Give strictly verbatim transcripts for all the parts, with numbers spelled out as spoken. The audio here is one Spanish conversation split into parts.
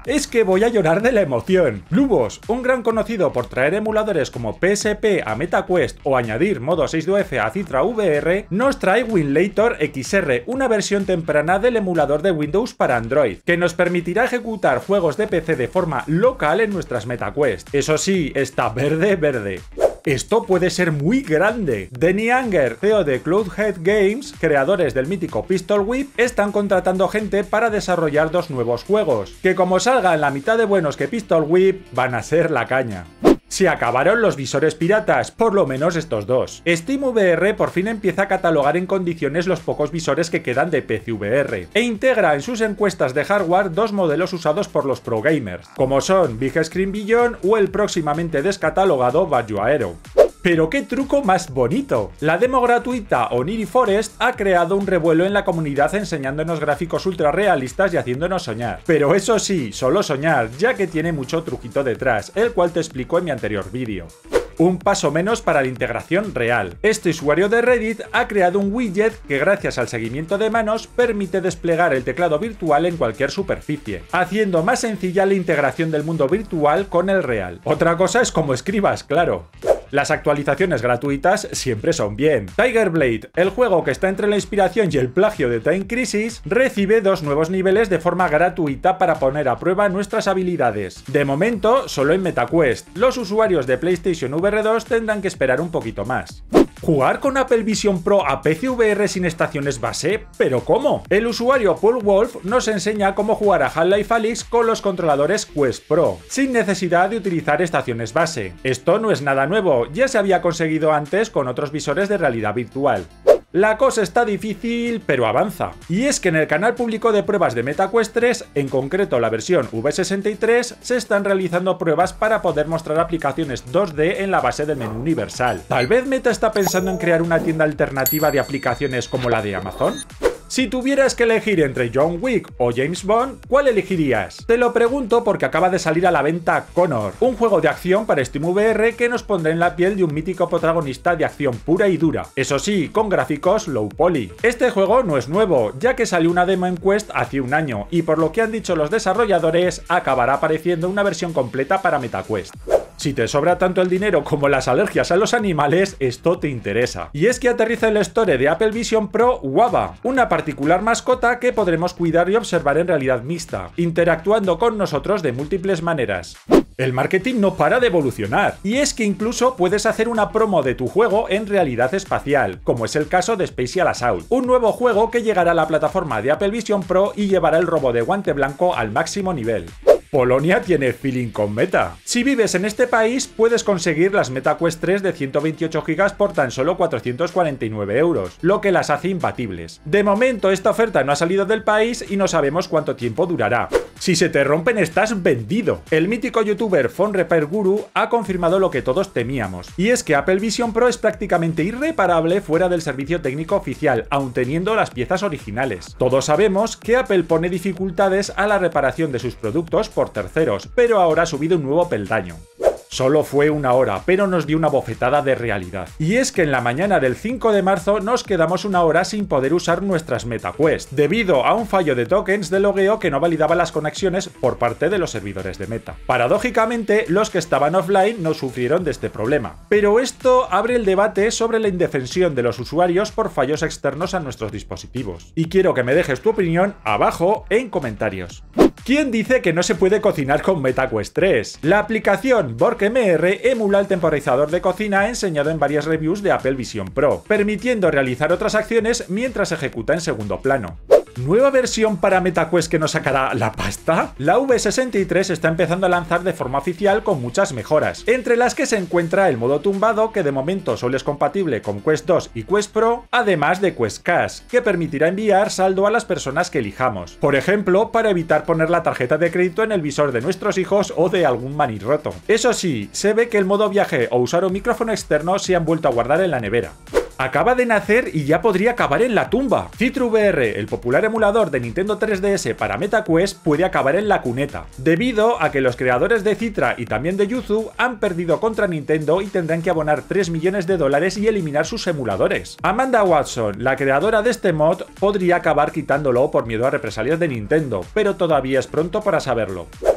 Es que voy a llorar de la emoción. Lubos, un gran conocido por traer emuladores como P S P a MetaQuest o añadir modo seis D U F a Citra V R, nos trae Winlator X R, una versión temprana del emulador de Windows para Android, que nos permitirá ejecutar juegos de P C de forma local en nuestras MetaQuest. Eso sí, está verde verde. Esto puede ser muy grande. Denny Anger, C E O de Cloudhead Games, creadores del mítico Pistol Whip, están contratando gente para desarrollar dos nuevos juegos, que como salgan la mitad de buenos que Pistol Whip, van a ser la caña. Se acabaron los visores piratas, por lo menos estos dos. SteamVR por fin empieza a catalogar en condiciones los pocos visores que quedan de P C V R, e integra en sus encuestas de hardware dos modelos usados por los pro gamers, como son Big Screen Beyond o el próximamente descatalogado Bajo Aero. ¡Pero qué truco más bonito! La demo gratuita Oniri Forest ha creado un revuelo en la comunidad enseñándonos gráficos ultra realistas y haciéndonos soñar. Pero eso sí, solo soñar, ya que tiene mucho truquito detrás, el cual te explico en mi anterior vídeo. Un paso menos para la integración real. Este usuario de Reddit ha creado un widget que gracias al seguimiento de manos permite desplegar el teclado virtual en cualquier superficie, haciendo más sencilla la integración del mundo virtual con el real. Otra cosa es cómo escribas, claro. Las actualizaciones gratuitas siempre son bien. Tiger Blade, el juego que está entre la inspiración y el plagio de Time Crisis, recibe dos nuevos niveles de forma gratuita para poner a prueba nuestras habilidades. De momento, solo en MetaQuest. Los usuarios de PlayStation V R dos tendrán que esperar un poquito más. ¿Jugar con Apple Vision Pro a P C V R sin estaciones base? ¿Pero cómo? El usuario Paul Wolf nos enseña cómo jugar a Half-Life Alyx con los controladores Quest Pro, sin necesidad de utilizar estaciones base. Esto no es nada nuevo, ya se había conseguido antes con otros visores de realidad virtual. La cosa está difícil, pero avanza. Y es que en el canal público de pruebas de MetaQuest tres, en concreto la versión V sesenta y tres, se están realizando pruebas para poder mostrar aplicaciones dos D en la base del menú universal. ¿Tal vez Meta está pensando en crear una tienda alternativa de aplicaciones como la de Amazon? Si tuvieras que elegir entre John Wick o James Bond, ¿cuál elegirías? Te lo pregunto porque acaba de salir a la venta Connor, un juego de acción para SteamVR que nos pondrá en la piel de un mítico protagonista de acción pura y dura, eso sí, con gráficos low poly. Este juego no es nuevo, ya que salió una demo en Quest hace un año, y por lo que han dicho los desarrolladores, acabará apareciendo una versión completa para MetaQuest. Si te sobra tanto el dinero como las alergias a los animales, esto te interesa. Y es que aterriza el store de Apple Vision Pro Guava, una particular mascota que podremos cuidar y observar en realidad mixta, interactuando con nosotros de múltiples maneras. El marketing no para de evolucionar, y es que incluso puedes hacer una promo de tu juego en realidad espacial, como es el caso de Spatial Assault, un nuevo juego que llegará a la plataforma de Apple Vision Pro y llevará el robo de guante blanco al máximo nivel. Polonia tiene feeling con Meta. Si vives en este país, puedes conseguir las MetaQuest tres de ciento veintiocho gigas por tan solo cuatrocientos cuarenta y nueve euros, lo que las hace imbatibles. De momento, esta oferta no ha salido del país y no sabemos cuánto tiempo durará. Si se te rompen, estás vendido. El mítico youtuber Phone Repair Guru ha confirmado lo que todos temíamos, y es que Apple Vision Pro es prácticamente irreparable fuera del servicio técnico oficial, aun teniendo las piezas originales. Todos sabemos que Apple pone dificultades a la reparación de sus productos por terceros, pero ahora ha subido un nuevo peldaño. Solo fue una hora, pero nos dio una bofetada de realidad. Y es que en la mañana del cinco de marzo nos quedamos una hora sin poder usar nuestras MetaQuest, debido a un fallo de tokens de logueo que no validaba las conexiones por parte de los servidores de Meta. Paradójicamente, los que estaban offline no sufrieron de este problema. Pero esto abre el debate sobre la indefensión de los usuarios por fallos externos a nuestros dispositivos. Y quiero que me dejes tu opinión abajo en comentarios. ¿Quién dice que no se puede cocinar con MetaQuest tres? La aplicación BorkMR emula el temporizador de cocina enseñado en varias reviews de Apple Vision Pro, permitiendo realizar otras acciones mientras ejecuta en segundo plano. ¿Nueva versión para MetaQuest que nos sacará la pasta? La V sesenta y tres está empezando a lanzar de forma oficial con muchas mejoras, entre las que se encuentra el modo tumbado, que de momento solo es compatible con Quest dos y Quest Pro, además de Quest Cash, que permitirá enviar saldo a las personas que elijamos. Por ejemplo, para evitar poner la tarjeta de crédito en el visor de nuestros hijos o de algún manirroto. Eso sí, se ve que el modo viaje o usar un micrófono externo se han vuelto a guardar en la nevera. Acaba de nacer y ya podría acabar en la tumba. Citra V R, el popular emulador de Nintendo tres D S para MetaQuest, puede acabar en la cuneta, debido a que los creadores de Citra y también de Yuzu han perdido contra Nintendo y tendrán que abonar tres millones de dólares y eliminar sus emuladores. Amanda Watson, la creadora de este mod, podría acabar quitándolo por miedo a represalias de Nintendo, pero todavía es pronto para saberlo.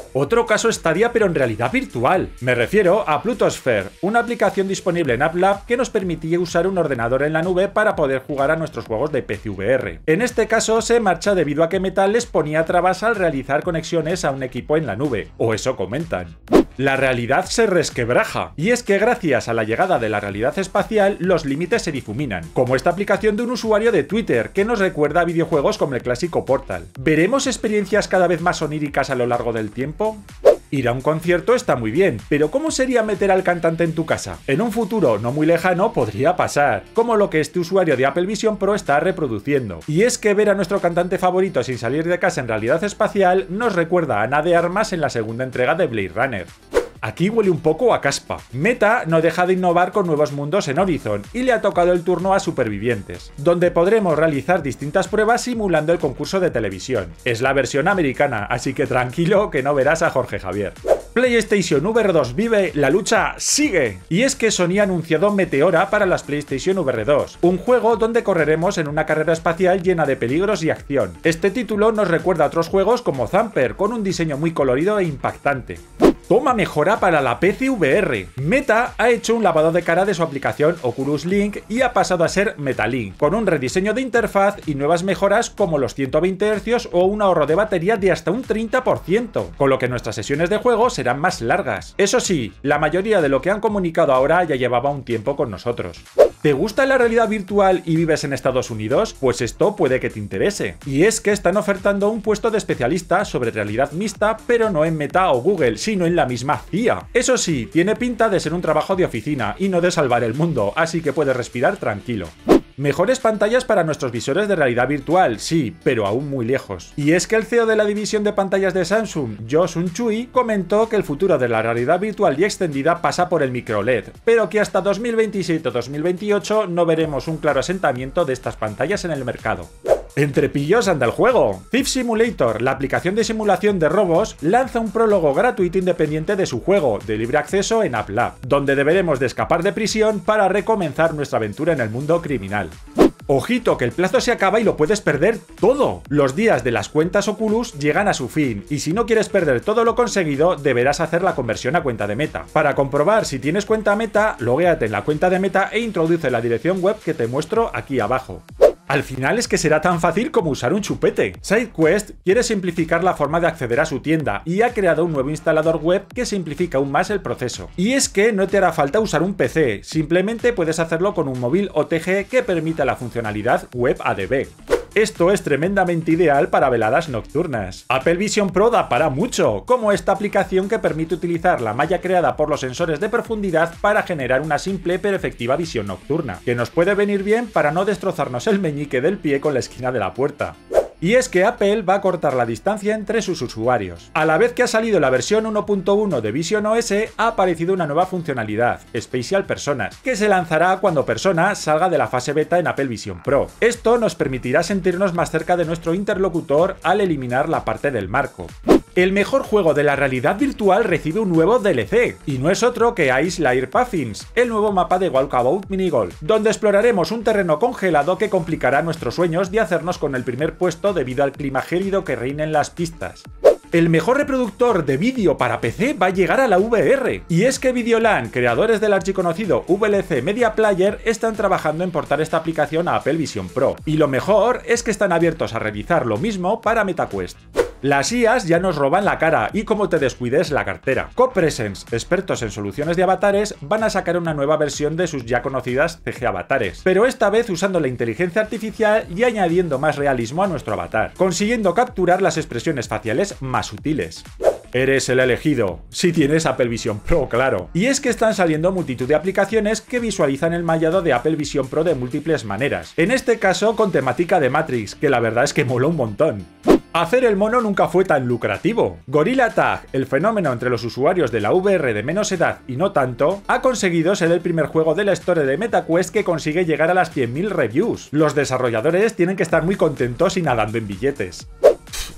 Otro caso Stadia pero en realidad virtual. Me refiero a Plutosphere, una aplicación disponible en AppLab que nos permitía usar un ordenador en la nube para poder jugar a nuestros juegos de P C V R. En este caso se marcha debido a que Meta les ponía trabas al realizar conexiones a un equipo en la nube, o eso comentan. La realidad se resquebraja, y es que gracias a la llegada de la realidad espacial los límites se difuminan, como esta aplicación de un usuario de Twitter que nos recuerda a videojuegos como el clásico Portal. ¿Veremos experiencias cada vez más oníricas a lo largo del tiempo? Ir a un concierto está muy bien, pero ¿cómo sería meter al cantante en tu casa? En un futuro no muy lejano podría pasar, como lo que este usuario de Apple Vision Pro está reproduciendo. Y es que ver a nuestro cantante favorito sin salir de casa en realidad espacial nos recuerda a Ana de Armas en la segunda entrega de Blade Runner. Aquí huele un poco a caspa. Meta no deja de innovar con nuevos mundos en Horizon y le ha tocado el turno a Supervivientes, donde podremos realizar distintas pruebas simulando el concurso de televisión. Es la versión americana, así que tranquilo que no verás a Jorge Javier. PlayStation V R dos vive, la lucha sigue. Y es que Sony ha anunciado Meteora para las PlayStation V R dos, un juego donde correremos en una carrera espacial llena de peligros y acción. Este título nos recuerda a otros juegos como Zamper, con un diseño muy colorido e impactante. Toma mejora para la P C V R. Meta ha hecho un lavado de cara de su aplicación Oculus Link y ha pasado a ser Metalink, con un rediseño de interfaz y nuevas mejoras como los ciento veinte hercios o un ahorro de batería de hasta un treinta por ciento, con lo que nuestras sesiones de juego serán más largas. Eso sí, la mayoría de lo que han comunicado ahora ya llevaba un tiempo con nosotros. ¿Te gusta la realidad virtual y vives en Estados Unidos? Pues esto puede que te interese. Y es que están ofertando un puesto de especialista sobre realidad mixta, pero no en Meta o Google, sino en la misma C I A. Eso sí, tiene pinta de ser un trabajo de oficina y no de salvar el mundo, así que puedes respirar tranquilo. Mejores pantallas para nuestros visores de realidad virtual, sí, pero aún muy lejos. Y es que el C E O de la división de pantallas de Samsung, Jo Sun Chui, comentó que el futuro de la realidad virtual y extendida pasa por el micro L E D, pero que hasta dos mil veintisiete o dos mil veintiocho no veremos un claro asentamiento de estas pantallas en el mercado. Entre pillos anda el juego. Thief Simulator, la aplicación de simulación de robos, lanza un prólogo gratuito independiente de su juego, de libre acceso en AppLab, donde deberemos de escapar de prisión para recomenzar nuestra aventura en el mundo criminal. Ojito, que el plazo se acaba y lo puedes perder todo. Los días de las cuentas Oculus llegan a su fin, y si no quieres perder todo lo conseguido, deberás hacer la conversión a cuenta de Meta. Para comprobar si tienes cuenta Meta, logéate en la cuenta de Meta e introduce la dirección web que te muestro aquí abajo. Al final es que será tan fácil como usar un chupete. SideQuest quiere simplificar la forma de acceder a su tienda y ha creado un nuevo instalador web que simplifica aún más el proceso. Y es que no te hará falta usar un P C, simplemente puedes hacerlo con un móvil O T G que permita la funcionalidad Web A D B. Esto es tremendamente ideal para veladas nocturnas. Apple Vision Pro da para mucho, como esta aplicación que permite utilizar la malla creada por los sensores de profundidad para generar una simple pero efectiva visión nocturna, que nos puede venir bien para no destrozarnos el meñique del pie con la esquina de la puerta. Y es que Apple va a cortar la distancia entre sus usuarios. A la vez que ha salido la versión uno punto uno de Vision O S, ha aparecido una nueva funcionalidad, Spatial Personas, que se lanzará cuando Persona salga de la fase beta en Apple Vision Pro. Esto nos permitirá sentirnos más cerca de nuestro interlocutor al eliminar la parte del marco. El mejor juego de la realidad virtual recibe un nuevo D L C, y no es otro que Ice Lair Puffins, el nuevo mapa de Walkabout Minigolf, donde exploraremos un terreno congelado que complicará nuestros sueños de hacernos con el primer puesto debido al clima gélido que reina en las pistas. El mejor reproductor de vídeo para P C va a llegar a la V R, y es que Videolan, creadores del archiconocido V L C Media Player, están trabajando en portar esta aplicación a Apple Vision Pro, y lo mejor es que están abiertos a realizar lo mismo para MetaQuest. Las I As ya nos roban la cara y como te descuides la cartera. CoPresence, expertos en soluciones de avatares, van a sacar una nueva versión de sus ya conocidas C G avatares, pero esta vez usando la inteligencia artificial y añadiendo más realismo a nuestro avatar, consiguiendo capturar las expresiones faciales más sutiles. Eres el elegido, si tienes Apple Vision Pro, claro. Y es que están saliendo multitud de aplicaciones que visualizan el mallado de Apple Vision Pro de múltiples maneras, en este caso con temática de Matrix, que la verdad es que mola un montón. Hacer el mono nunca fue tan lucrativo. Gorilla Tag, el fenómeno entre los usuarios de la V R de menos edad y no tanto, ha conseguido ser el primer juego de la historia de MetaQuest que consigue llegar a las cien mil reviews. Los desarrolladores tienen que estar muy contentos y nadando en billetes.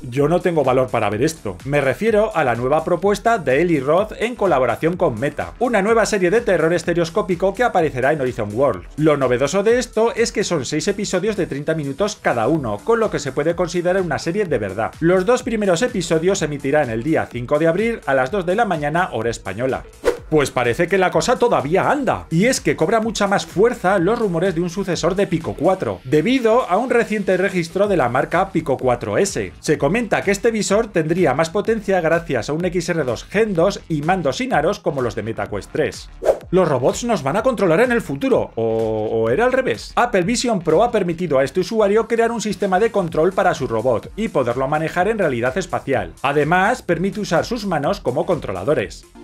Yo no tengo valor para ver esto. Me refiero a la nueva propuesta de Eli Roth en colaboración con Meta, una nueva serie de terror estereoscópico que aparecerá en Horizon World. Lo novedoso de esto es que son seis episodios de treinta minutos cada uno, con lo que se puede considerar una serie de verdad. Los dos primeros episodios se emitirán el día cinco de abril a las dos de la mañana hora española. Pues parece que la cosa todavía anda, y es que cobra mucha más fuerza los rumores de un sucesor de Pico cuatro, debido a un reciente registro de la marca Pico cuatro ese. Se comenta que este visor tendría más potencia gracias a un X R dos Gen dos y mandos sin aros como los de MetaQuest tres. Los robots nos van a controlar en el futuro, o, o era al revés. Apple Vision Pro ha permitido a este usuario crear un sistema de control para su robot y poderlo manejar en realidad espacial. Además, permite usar sus manos como controladores.